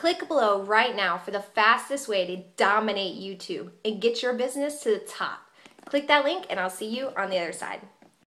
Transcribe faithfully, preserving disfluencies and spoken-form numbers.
Click below right now for the fastest way to dominate YouTube and get your business to the top. Click that link and I'll see you on the other side.